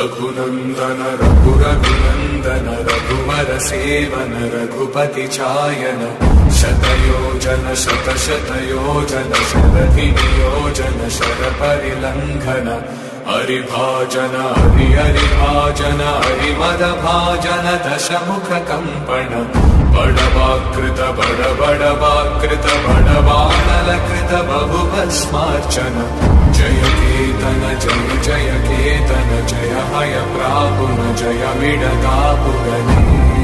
रघुनंदन रघुरघुनंदन रघुवर सेवन रघुपति चायन शतयोजन शतशतयोजन शरधि नियोजन शरपरिलंघन हरिभाजन हरिभाजन हरिमदभाजन दशमुख कंपन बड़वाकृत बड़वाकृत बड़वानलकृत बहुभस्मार्चन जय केतन जय केतन जय हय प्रापुन जय विडतापुगने।